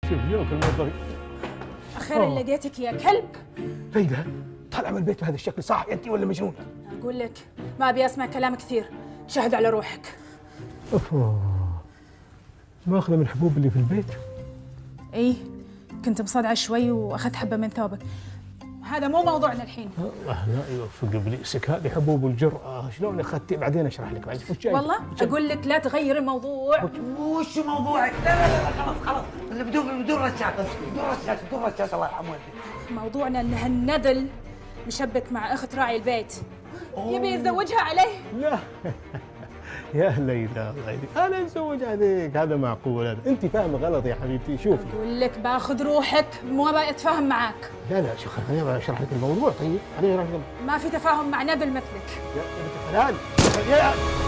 شوف يوك الموظف. اخيرا لقيتك يا كلب. ليلى طالعه من البيت بهذا الشكل، صح انت ولا مجنونه؟ اقول لك ما ابي اسمع كلام كثير، شهد على روحك. ماخذه من الحبوب اللي في البيت؟ ايه كنت مصدعه شوي واخذت حبه من ثوبك. هذا مو موضوعنا الحين. الله لا يوفق ابليسك، هذه حبوب الجرأة، شلون اخذتي؟ بعدين اشرح لك بعد. وش جاي؟ والله اقول لك لا تغير الموضوع. وش موضوعك؟ لا خلاص بدون رشاش، بدون رشاش الله يرحم والديك. موضوعنا ان هالنذل مشبك مع اخت راعي البيت، يبي يتزوجها عليه. لا يا ليلى الله يهديك، انا اتزوج عليك؟ هذا معقول؟ هذا انت فاهمه غلط يا حبيبتي. شوفي اقول لك باخذ روحك، مو ابي اتفاهم معك. لا شوف خليني اشرح لك الموضوع. طيب خليني اشرح لك. ما في تفاهم مع نذل مثلك يا بنت الحلال.